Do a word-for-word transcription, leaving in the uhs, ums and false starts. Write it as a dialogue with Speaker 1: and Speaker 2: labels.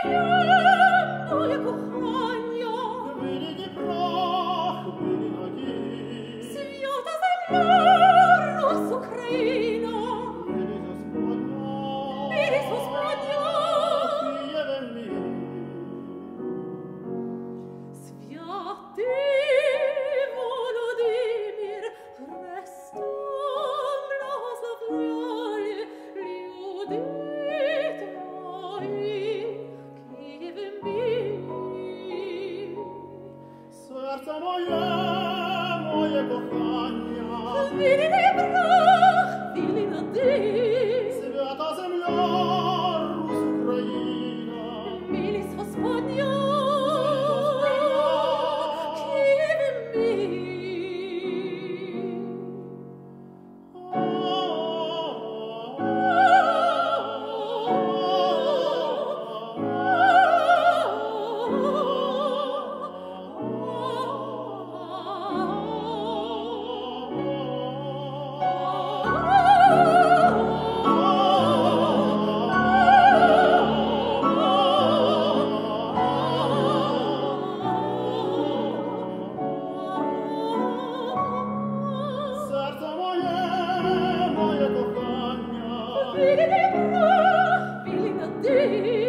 Speaker 1: моє кохання,
Speaker 2: хвилі прах, хвилі надії,
Speaker 1: свята земля, Русь Україна,
Speaker 2: милість Господня,
Speaker 1: милість Господня,
Speaker 2: Києве мій.
Speaker 1: Святий Володимир, Христом благословляє люди твої, Києве мій.
Speaker 2: Серце моє, моє кохання,
Speaker 1: Хвилі прах, хвилі надії,
Speaker 2: свята земля, Русь Україна,
Speaker 1: милість Господня, Києве мій.
Speaker 2: серце моє, моє кохання,
Speaker 1: Вільний прах, вільний надій,